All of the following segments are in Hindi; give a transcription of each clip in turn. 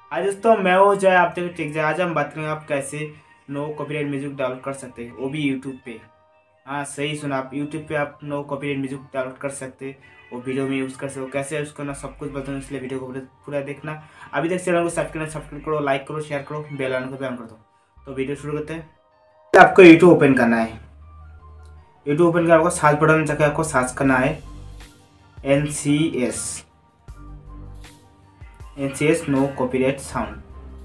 आज दोस्तों मैं वो जो है आप देखो ठीक है। आज हम बात करेंगे आप कैसे नो कॉपीराइट म्यूजिक डाउनलोड कर सकते हैं, वो भी यूट्यूब पे। हाँ सही सुना, आप यूट्यूब पे आप नो कॉपीराइट म्यूजिक डाउनलोड कर सकते हैं, वो वीडियो में यूज़ कर सकते हो। कैसे यूज़ करना सब कुछ बताऊँ, इसलिए वीडियो को पूरा देखना। अभी तक चैनल को सब्सक्राइब करो, लाइक करो, शेयर करो, बेल आइकन को भी ऑन कर दो। तो वीडियो शुरू करते हैं। आपको यूट्यूब ओपन करना है। यूट्यूब ओपन कर आपको सर्च बटन जाकर आपको सर्च करना है NCS नो कॉपीराइट साउंड।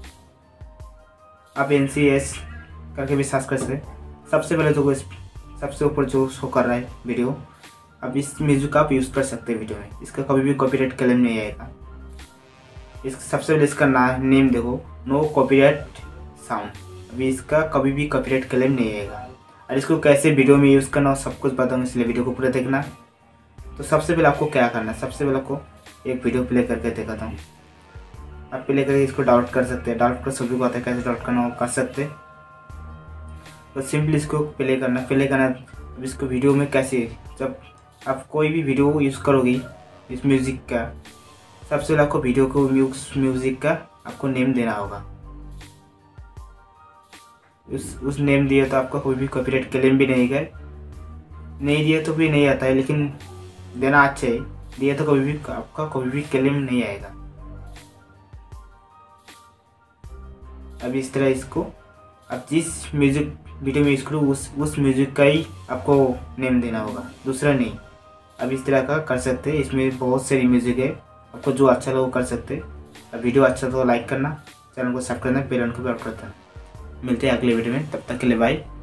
आप NCS करके भी सर्च कर सकते हैं। सबसे पहले तो सबसे ऊपर जो शो कर रहा है वीडियो, अब इस म्यूजिक आप यूज़ कर सकते हैं वीडियो में। इसका कभी भी कॉपीराइट क्लेम नहीं आएगा। सबसे पहले इसका नेम देखो, नो कॉपीराइट साउंड। अभी इसका कभी भी कॉपीराइट क्लेम नहीं आएगा। और इसको कैसे वीडियो में यूज़ करना सब कुछ बताऊंगा, इसलिए वीडियो को पूरा देखना। तो सबसे पहले आपको क्या करना है, सबसे पहले आपको एक वीडियो प्ले करके दिखाता हूँ। आप प्ले करके इसको डाउनलोड कर सकते हैं। डाउनलोड कर सभी को आता है, कैसे डाउनलोड करना वो कर सकते हैं। तो सिंपली इसको प्ले करना। अब इसको वीडियो में कैसे, जब आप कोई भी वीडियो यूज़ करोगे इस म्यूज़िक का, सबसे पहले आपको वीडियो को म्यूज़िक का आपको नेम देना होगा। उस नेम दिया तो आपका कोई भी कॉपीराइट क्लेम भी नहीं है, नहीं दिया तो भी नहीं आता है, लेकिन देना अच्छा है। दिया तो कभी भी आपका कोई भी क्लेम नहीं आएगा। अब इस तरह इसको आप जिस म्यूजिक वीडियो में यूज़ करो उस म्यूजिक का ही आपको नेम देना होगा, दूसरा नहीं। अब इस तरह का कर सकते हैं। इसमें बहुत सारी म्यूजिक है, आपको जो अच्छा लगे वो कर सकते हैं। अब वीडियो अच्छा तो लाइक करना, चैनल को सब्सक्राइब करना, बेल आइकन को भी ऑन करना। मिलते हैं अगले वीडियो में, तब तक के लिए बाय।